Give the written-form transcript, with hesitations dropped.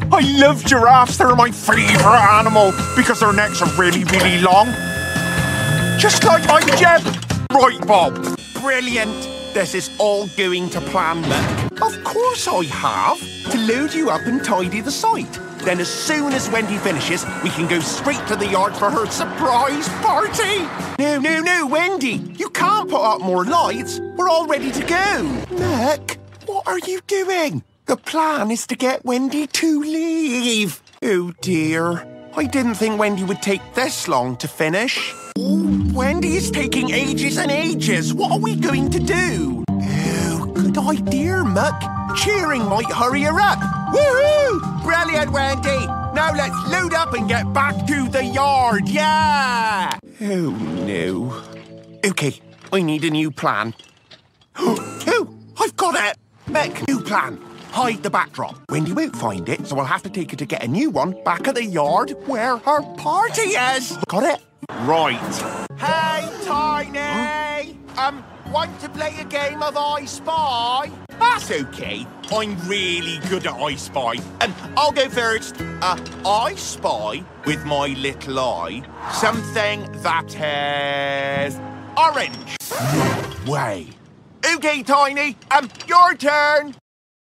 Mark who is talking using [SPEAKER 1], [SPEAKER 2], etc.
[SPEAKER 1] I love giraffes. They're my favourite animal because their necks are really, really long. Just like my Jeb. Right, Bob. Brilliant. This is all going to plan, Mick. Of course I have. To load you up and tidy the site. Then as soon as Wendy finishes, we can go straight to the yard for her surprise party. No, Wendy. You can't put up more lights. We're all ready to go. Mick, what are you doing? The plan is to get Wendy to leave. Oh, dear. I didn't think Wendy would take this long to finish. Wendy is taking ages and ages. What are we going to do? Oh, good idea, Mick. Cheering might hurry her up. Woohoo! Brilliant, Wendy. Now let's load up and get back to the yard. Yeah! Oh, no. OK, I need a new plan. Oh, I've got it. Mick, new plan. Hide the backdrop. Wendy won't find it, so we'll have to take her to get a new one back at the yard where her party is. Got it? Right. Hey, Tiny! Want to play a game of I Spy? That's okay. I'm really good at I Spy. I'll go first. I spy with my little eye something that is orange. No way. Okay, Tiny. Your turn.